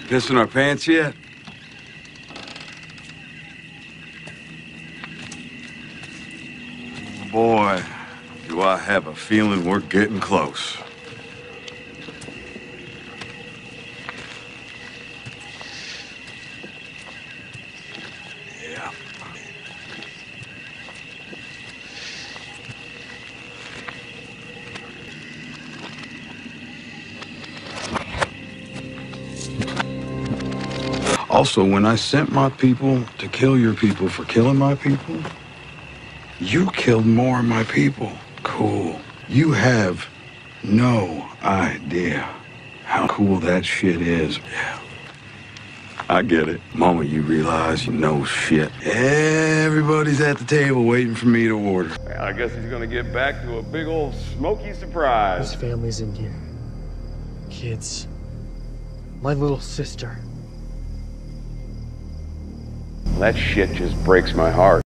Pissing our pants yet? Boy, do I have a feeling we're getting close. Yeah. Also, when I sent my people to kill your people for killing my people, you killed more of my people. Cool. You have no idea how cool that shit is. Yeah. I get it. Moment you realize you know shit, everybody's at the table waiting for me to order. Well, I guess he's gonna get back to a big old smoky surprise. His family's in here. Kids. My little sister. That shit just breaks my heart.